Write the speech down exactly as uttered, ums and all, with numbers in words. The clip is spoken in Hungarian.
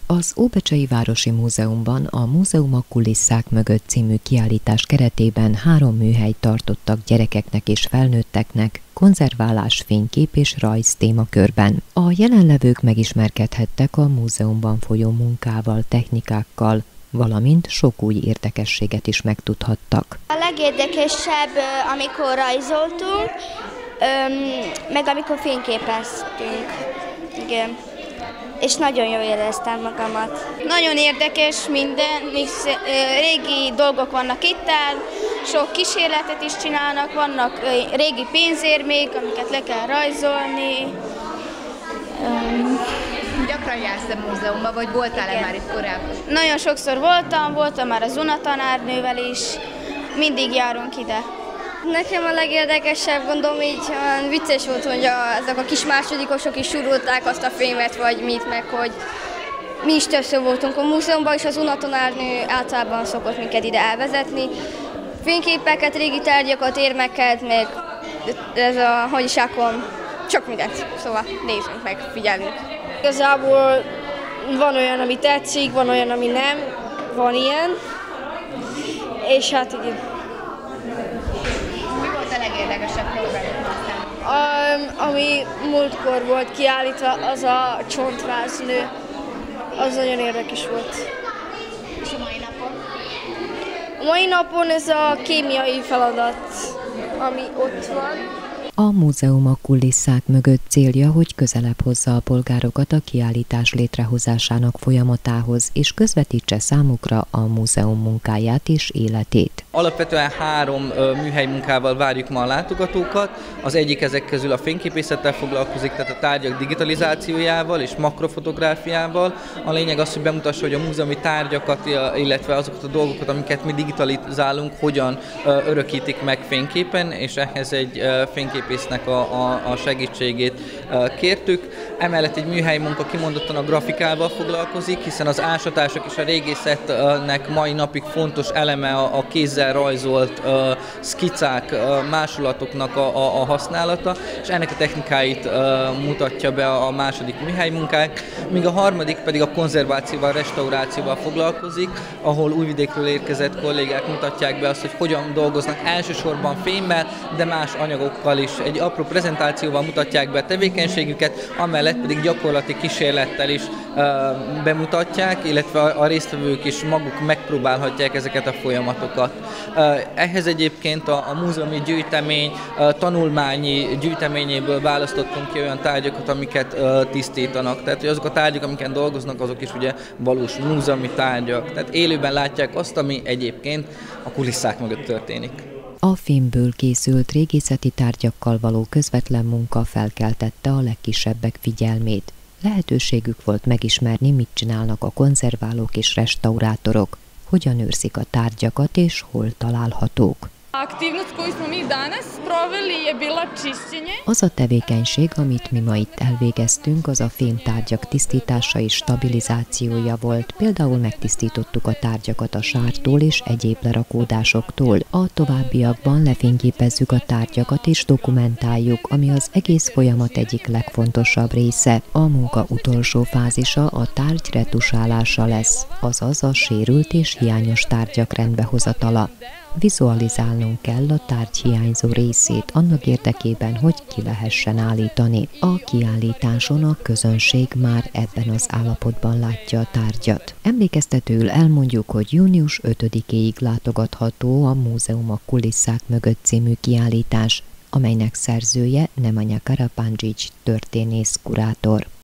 Az Óbecsei Városi Múzeumban a Múzeum kulisszák mögött című kiállítás keretében három műhelyt tartottak gyerekeknek és felnőtteknek konzerválás, fénykép és rajz témakörben. A jelenlevők megismerkedhettek a múzeumban folyó munkával, technikákkal, valamint sok új érdekességet is megtudhattak. A legérdekesebb, amikor rajzoltunk, meg amikor fényképeztünk. Igen. És nagyon jól éreztem magamat. Nagyon érdekes minden, régi dolgok vannak itt, sok kísérletet is csinálnak, vannak régi pénzérmék, amiket le kell rajzolni. Gyakran jársz a múzeumban, vagy voltál-e már itt korábban? Nagyon sokszor voltam, voltam már a Zuna tanárnővel is, mindig járunk ide. Nekem a legérdekesebb, gondolom így vicces volt, hogy a, ezek a kis másodikosok is surulták azt a fémet, vagy mit, meg hogy mi is többször voltunk a múzeumban, és az Zuna tanárnő általában szokott minket ide elvezetni. Fényképeket, régi tárgyakat, érmeket, meg ez a hagyiságon csak mindent, szóval nézzünk meg, figyelünk. Igazából van olyan, ami tetszik, van olyan, ami nem, van ilyen, és hát igen. Mi volt a legérdekesebb programot aztán? Um, ami múltkor volt kiállítva, az a csontváznő, az nagyon érdekes volt. És a mai napon? A mai napon ez a kémiai feladat, ami ott van. A múzeum kulisszák mögött célja, hogy közelebb hozza a polgárokat a kiállítás létrehozásának folyamatához, és közvetítse számukra a múzeum munkáját és életét. Alapvetően három műhely munkával várjuk ma a látogatókat. Az egyik ezek közül a fényképészettel foglalkozik, tehát a tárgyak digitalizációjával és makrofotográfiával. A lényeg az, hogy bemutassa, hogy a múzeumi tárgyakat, illetve azokat a dolgokat, amiket mi digitalizálunk, hogyan örökítik meg fényképen, és ehhez egy fényképésznek a, a, a segítségét kértük. Emellett egy műhely munka kimondottan a grafikával foglalkozik, hiszen az ásatások és a régészetnek mai napig fontos eleme a, a kézzel rajzolt uh, szkicák, uh, másolatoknak a, a, a használata, és ennek a technikáit uh, mutatja be a, a második műhely munkák, míg a harmadik pedig a konzervációval, restaurációval foglalkozik, ahol Újvidékről érkezett kollégák mutatják be azt, hogy hogyan dolgoznak elsősorban fémmel, de más anyagokkal is. Egy apró prezentációval mutatják be a tevékenységüket, amellett pedig gyakorlati kísérlettel is uh, bemutatják, illetve a, a résztvevők is maguk megpróbálhatják ezeket a folyamatokat. Uh, ehhez egyébként a, a múzeumi gyűjtemény uh, tanulmányi gyűjteményéből választottunk ki olyan tárgyakat, amiket uh, tisztítanak. Tehát, hogy azok a tárgyak, amiken dolgoznak, azok is ugye valós múzeumi tárgyak. Tehát élőben látják azt, ami egyébként a kulisszák mögött történik. A filmből készült régészeti tárgyakkal való közvetlen munka felkeltette a legkisebbek figyelmét. Lehetőségük volt megismerni, mit csinálnak a konzerválók és restaurátorok, hogyan őrzik a tárgyakat és hol találhatók. Az a tevékenység, amit mi ma itt elvégeztünk, az a fémtárgyak tisztítása és stabilizációja volt. Például megtisztítottuk a tárgyakat a sártól és egyéb lerakódásoktól. A továbbiakban lefényképezzük a tárgyakat és dokumentáljuk, ami az egész folyamat egyik legfontosabb része. A munka utolsó fázisa a tárgy retusálása lesz, azaz a sérült és hiányos tárgyak rendbehozatala. Vizualizálnunk kell a tárgy hiányzó részét annak érdekében, hogy ki lehessen állítani. A kiállításon a közönség már ebben az állapotban látja a tárgyat. Emlékeztetőül elmondjuk, hogy június ötödikéig látogatható a Múzeum kulisszák mögött című kiállítás, amelynek szerzője Nemanja Karapandzsics történész kurátor.